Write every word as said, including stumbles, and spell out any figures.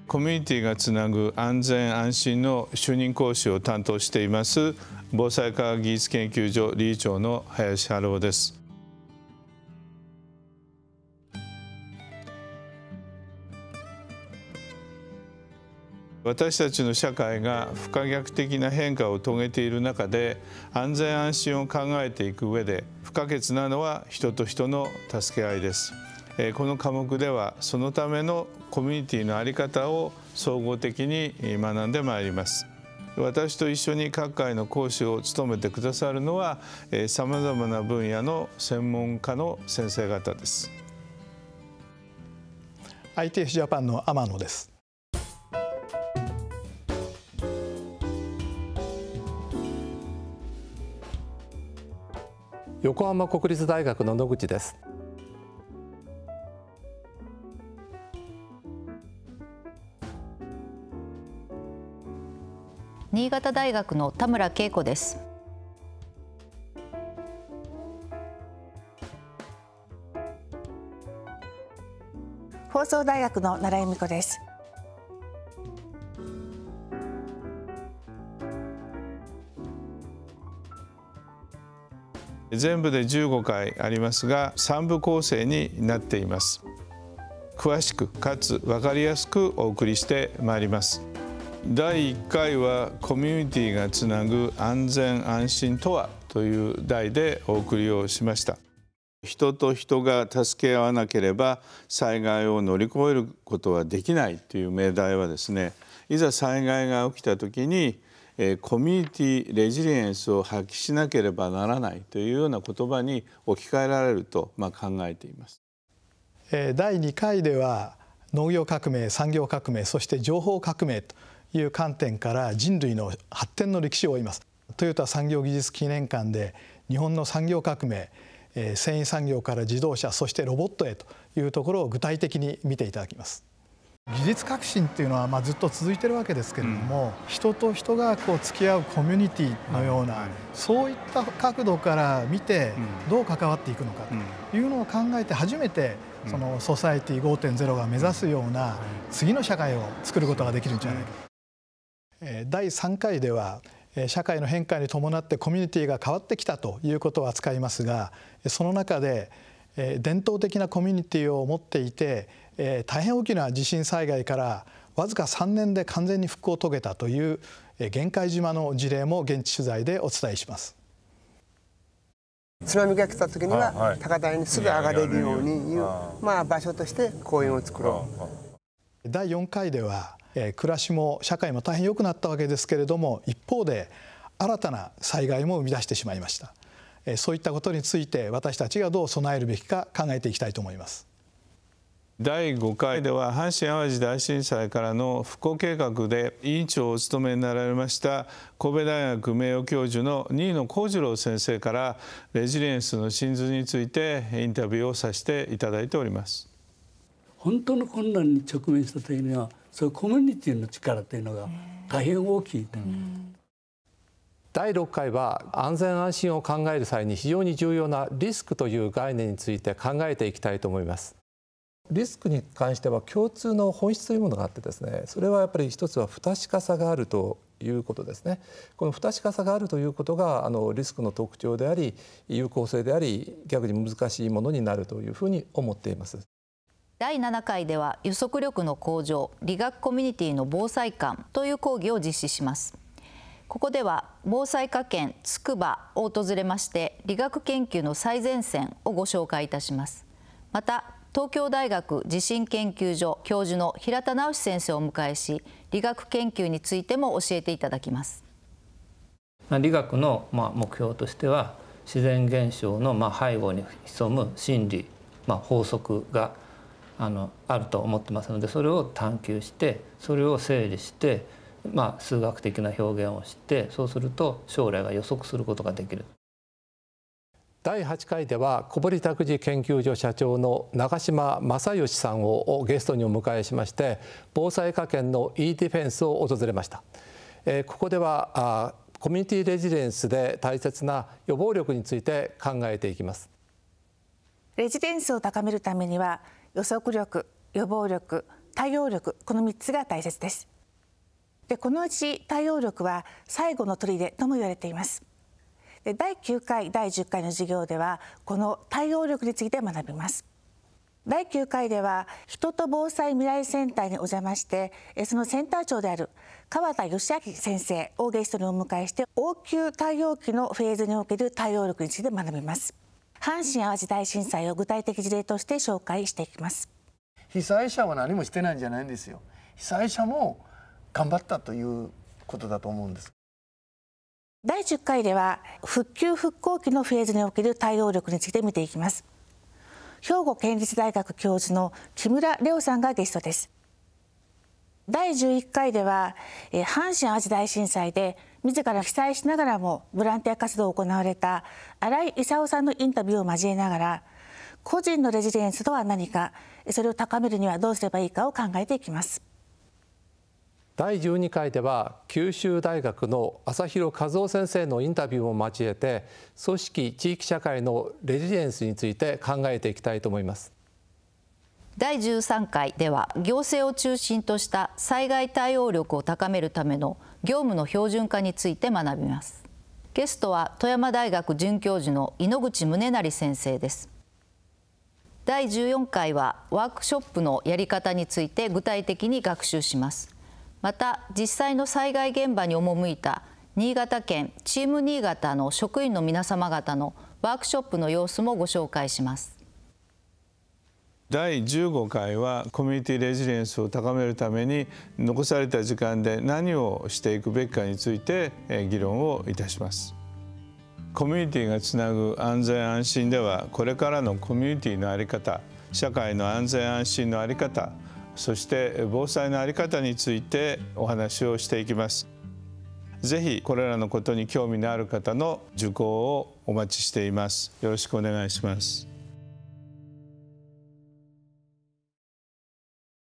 コミュニティがつなぐ安全安心の主任講師を担当しています防災科学技術研究所理事長の林春夫です。私たちの社会が不可逆的な変化を遂げている中で安全安心を考えていく上で不可欠なのは人と人の助け合いです。この科目ではそのためのコミュニティの在り方を総合的に学んでまいります。私と一緒に各界の講師を務めてくださるのはさまざまな分野の専門家の先生方です。 アイティーエフ ジャパンの天野です。 横浜国立大学の野口です。 新潟大学の田村恵子です。 放送大学の奈良由美子です。 全部でじゅうごかいありますがさん部構成になっています。詳しくかつ分かりやすくお送りしてまいります。だいいっかいはコミュニティがつなぐ安全安心とはという題でお送りをしました。人と人が助け合わなければ災害を乗り越えることはできないという命題はですね、いざ災害が起きた時にコミュニティレジリエンスを発揮しなければならないというような言葉に置き換えられるとまあ考えています。 だいにかいでは農業革命、産業革命、そして情報革命という観点から人類の発展の歴史を追います。トヨタ産業技術記念館で日本の産業革命、繊維産業から自動車、そしてロボットへというところを具体的に見ていただきます。技術革新っていうのはまあずっと続いてるわけですけれども、うん、人と人がこう付き合うコミュニティのような、はい、そういった角度から見てどう関わっていくのかというのを考えて初めてそのソサエティ ごてんゼロ が目指すような次の社会を作ることができるんじゃないか。だいさんかいでは社会の変化に伴ってコミュニティが変わってきたということを扱いますが、その中で伝統的なコミュニティを持っていて大変大きな地震災害からわずかさんねんで完全に復興を遂げたという玄界島の事例も現地取材でお伝えします。 津波が来た時には高台にすぐ上がれるようにいうまあ場所として公園を作ろう。だいよんかいでは暮らしも社会も大変良くなったわけですけれども、一方で新たな災害も生み出してしまいました。そういったことについて私たちがどう備えるべきか考えていきたいと思います。 だいごかいでは阪神・淡路大震災からの復興計画で委員長をお務めになられました神戸大学名誉教授の新野幸次郎先生からレジリエンスの真髄についてインタビューをさせていただいております。 本当の困難に直面した時にはそういうコミュニティの力というのが大変大きいと。 だいろっかいは安全安心を考える際に非常に重要なリスクという概念について考えていきたいと思います。リスクに関しては共通の本質というものがあってですね、それはやっぱり一つは不確かさがあるということですね。この不確かさがあるということがあのリスクの特徴であり有効性であり逆に難しいものになるというふうに思っています。 だいななかいでは予測力の向上、理学コミュニティの防災館という講義を実施します。ここでは防災科研つくばを訪れまして理学研究の最前線をご紹介いたします。また東京大学地震研究所教授の平田直先生をお迎えし理学研究についても教えていただきます。 理学のまあ目標としては自然現象のまあ背後に潜む真理、まあ、法則があのあると思ってますので、それを探求してそれを整理してまあ数学的な表現をして、そうすると将来が予測することができる。 だいはちかいでは小堀託児研究所社長の長島正義さんをゲストにお迎えしまして防災科研の e ディフェンスを訪れました。えー、ここではあコミュニティレジリエンスで大切な予防力について考えていきます。 レジリエンスを高めるためには予測力、予防力、 対応力、このみっつが大切です。でこのうち対応力は最後の砦とも言われています。でだいきゅうかい、だいじゅっかいの授業ではこの対応力について学びます。だいきゅうかいでは人と防災未来センターにお邪魔して、そのセンター長である川田義明先生をゲストにお迎えして、応急対応期のフェーズにおける対応力について学びます。阪神・淡路大震災を具体的事例として紹介していきます。 被災者は何もしてないんじゃないんですよ。被災者も頑張ったということだと思うんです。 だいじゅっかいでは復旧復興期のフェーズにおける対応力について見ていきます。兵庫県立大学教授の木村レオさんがゲストです。だいじゅういっかいでは阪神・淡路大震災で自ら被災しながらもボランティア活動を行われた新井勲さんのインタビューを交えながら、個人のレジリエンスとは何か、それを高めるにはどうすればいいかを考えていきます。 だいじゅうにかいでは九州大学の朝広和夫先生のインタビューを交えて、組織地域社会のレジリエンスについて考えていきたいと思います。 だいじゅうさんかいでは行政を中心とした災害対応力を高めるための業務の標準化について学びます。ゲストは富山大学准教授の井ノ口宗成先生です。だいじゅうよんかいはワークショップのやり方について具体的に学習します。また実際の災害現場に赴いた新潟県チーム新潟の職員の皆様方のワークショップの様子もご紹介します。 だいじゅうごかいはコミュニティレジリエンスを高めるために残された時間で何をしていくべきかについて議論をいたします。コミュニティがつなぐ安全安心では、これからのコミュニティの在り方、社会の安全安心の在り方、そして防災の在り方についてお話をしていきます。ぜひこれらのことに興味のある方の受講をお待ちしています。よろしくお願いします。